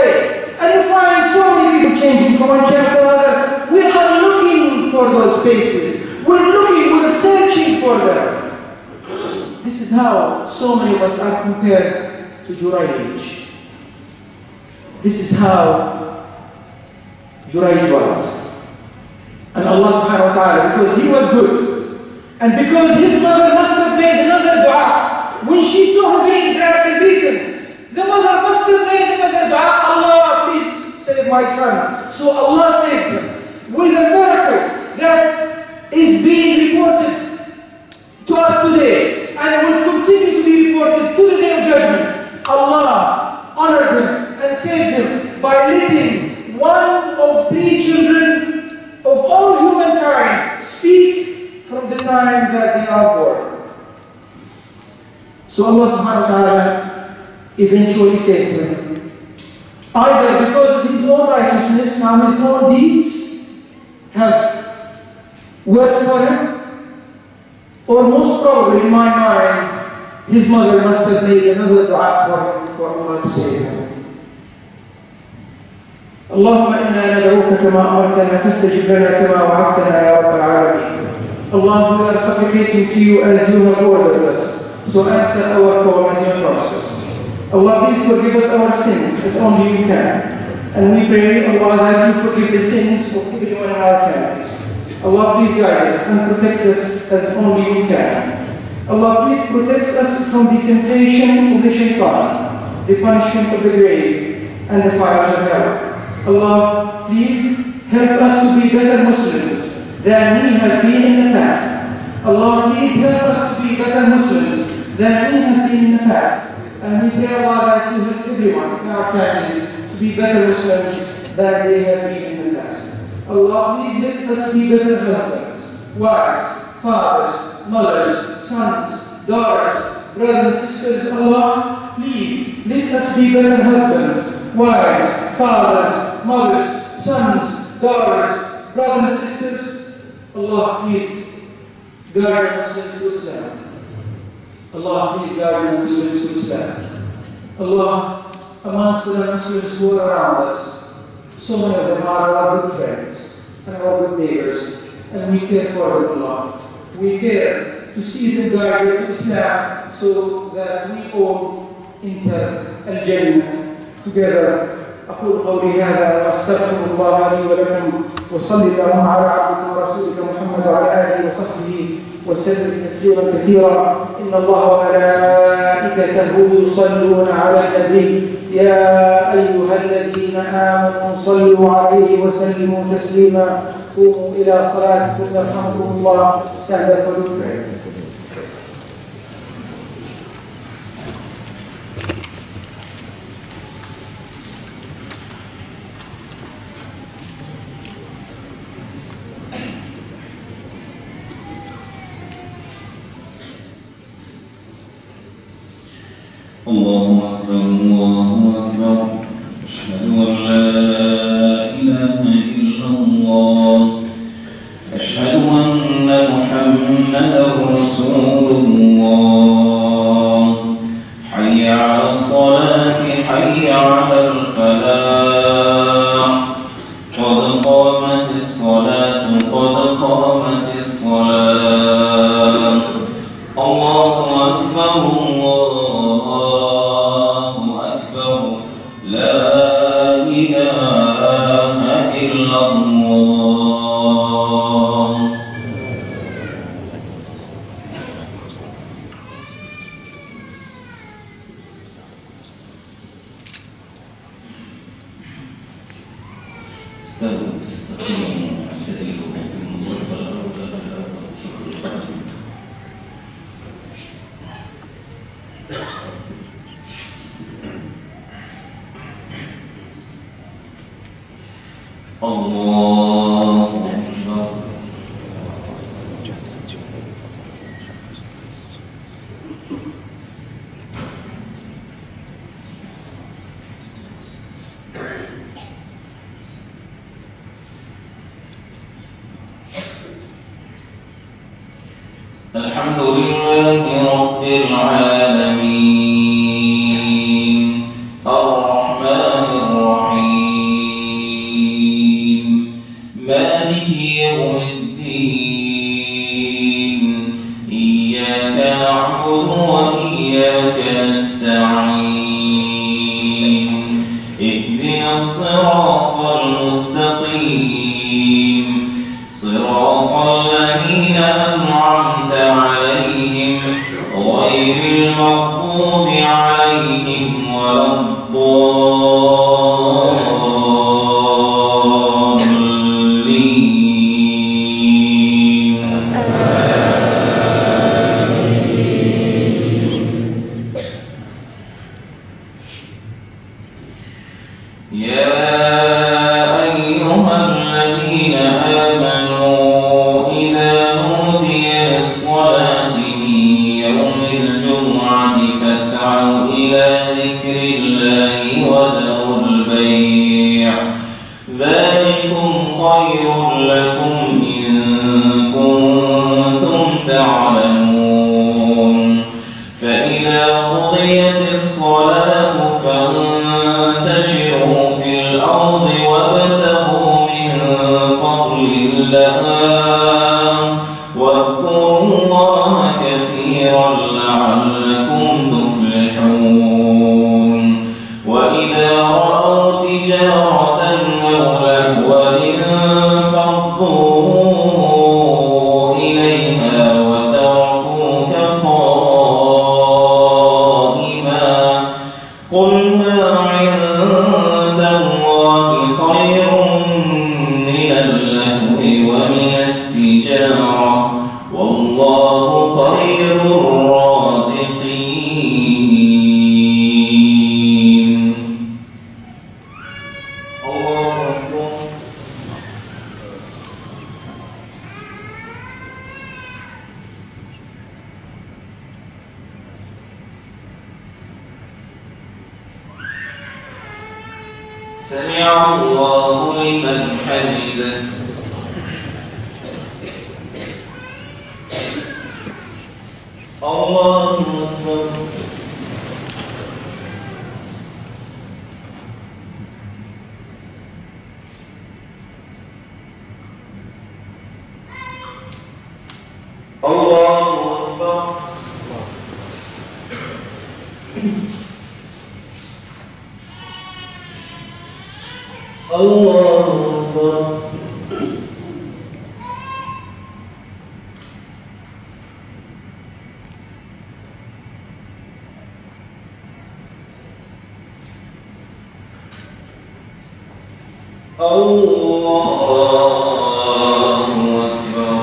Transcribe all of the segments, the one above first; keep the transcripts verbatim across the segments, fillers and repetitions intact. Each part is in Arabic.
way. And you find so many people changing from one channel to another. We are looking for those faces. We're looking, we're searching for them. This is how so many of us are compared to Jurayj. This is how Jurayj was. And Allah subhanahu wa ta'ala, because he was good, and because his mother must have made another dua, when she saw him being dragged and beaten, the mother must have made another dua, Allah, please save my son. So Allah saved him with a miracle that is being reported to us today, and will continue to be reported to the day of judgment. Allah honored him and saved him by letting one of three children of all humankind speak from the time that they are born. So Allah subhanahu wa ta'ala eventually saved him. Either because of his own righteousness, now his own deeds have worked for him, or most probably in my mind, his mother must have made another dua for him, for Allah to save him. اللهم إنا ندعوك كما أمرتنا فاستجب لنا كما وعدتنا يا رب العالمين. Allah, we are supplicating to you as you have ordered us, so answer our call as you promised us. Allah, please forgive us our sins as only you can. And we pray, Allah, that you forgive the sins of everyone in our families. Allah, please guide us and protect us as only you can. Allah, please protect us from the temptation of the shaitan, the punishment of the grave, and the fires of hell. Allah, please help us to be better Muslims than we have been in the past. Allah, please help us to be better Muslims than we have been in the past. And we pray, Allah, that you help everyone in our families to be better Muslims than they have been in the past. Allah, please let us be better husbands, wives, fathers, mothers, sons, daughters, brothers and sisters. Allah, please let us be better husbands, wives, fathers, mothers, sons, daughters, brothers and sisters. Allah, please guide Muslims to Islam. Allah, please guide Muslims to Islam. Allah, amongst the Muslims who are around us, so many of them are our good friends and our good neighbors, and we care for them, Allah. We care to see them guided to Islam so that we all enter Al-Jannah together. أقول قولي هذا وأستغفر الله لي ولكم وصلي اللهم على عبدك ورسولك محمد وعلى آله وصحبه وسلم تسليما كثيرا. إن الله وملائكته يصلون على النبي يا أيها الذين آمنوا صلوا عليه وسلموا تسليما. قوموا إلى صلاتكم يرحمكم الله. استهدفوا الله أكبر الله أكبر أشهد أن لا إله إلا الله أشهد أن محمدا رسول الله حي على الصلاة حي على الفلاح قد قامت الصلاة قد قامت الصلاة الله أكبر الله الحمد لله رب العالمين الرحمن الرحيم وإياك نستعين اهدنا الصراط المستقيم صراط الذين أنعمت عليهم غير المغضوب عليهم ولا الضالين. يا أيها الذين آمنوا إذا نودي للصلاة من يوم الجمعة فاسعوا إلى ذكر الله وذروا البيع ذلكم خير لكم إن كنتم تعلمون. فإذا قضيت الصلاة فانتشروا في الأرض وابتغوا من فضل الله واذكروا الله كثيرا لعلكم تفلحون. وإذا رأوا تجارة أو لهوا انفضوا إليها وتركوك قائما قل ما عند الله خير من اللهو ومن التجارة والله خير الرازقين. الله أكبر. سمع الله لمن حمده. الله أكبر. الله أكبر. الله أكبر. الله أكبر.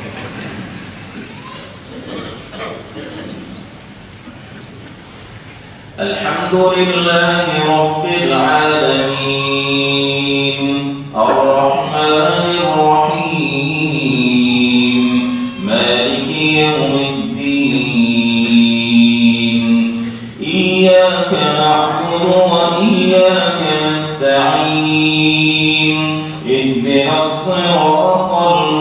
الحمد لله رب العالمين الرحمن الرحيم مالك يوم الدين إياك نعبد وإياك نستعين اهدنا الصراط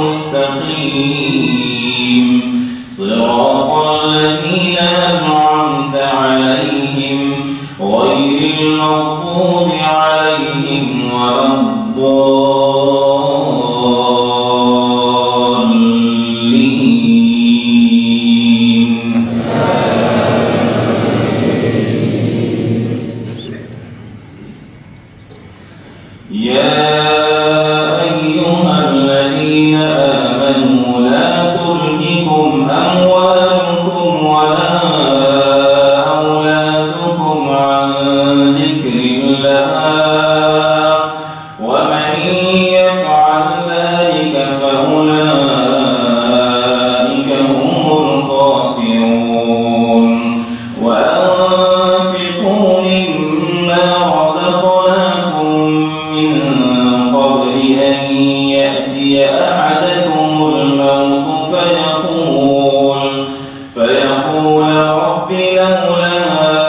المستقيم صراط الذين أنعمت عليهم غير المغضوب عليهم ولا الضالين. يا أيها الذين آمنوا لا تلهكم أموالكم ولا أولادكم عن ذكر الله ومن يفعل ذلك فأولئك هم الخاسرون. وأنفقوا مما رزقناكم من قبل أن يأتي أحدكم الموت فيقول فيقول رب لولا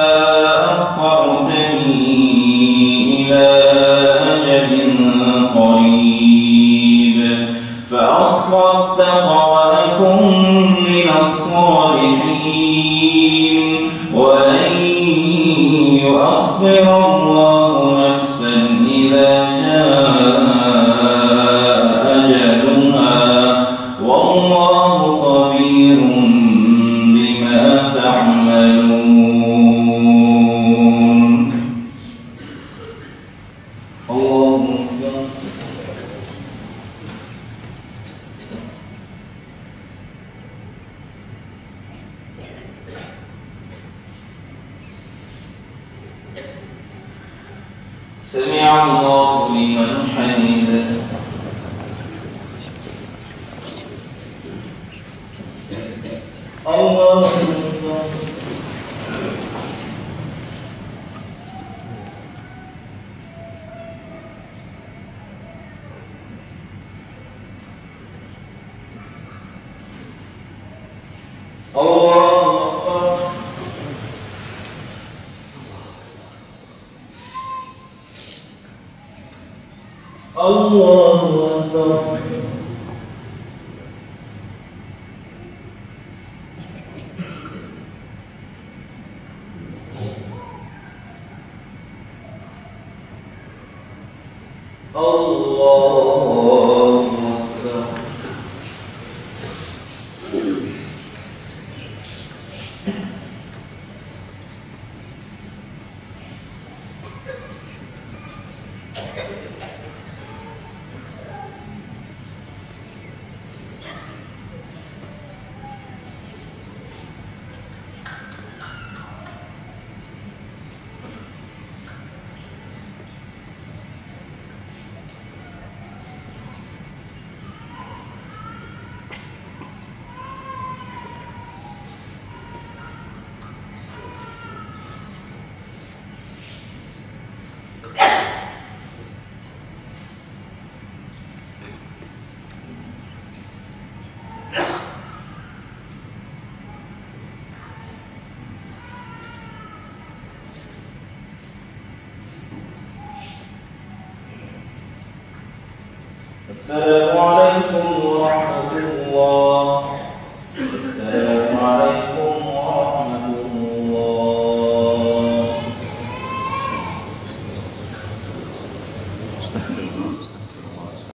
أخرتني إلى أجل قريب فأصدق وأكن من الصالحين ولن يؤخر الله نفسا إذا جاء أجلها والله خبير بما تعملون. سمع الله لمن حمده. الله أكبر. الله أكبر. الله أكبر. السلام عليكم ورحمة الله. السلام عليكم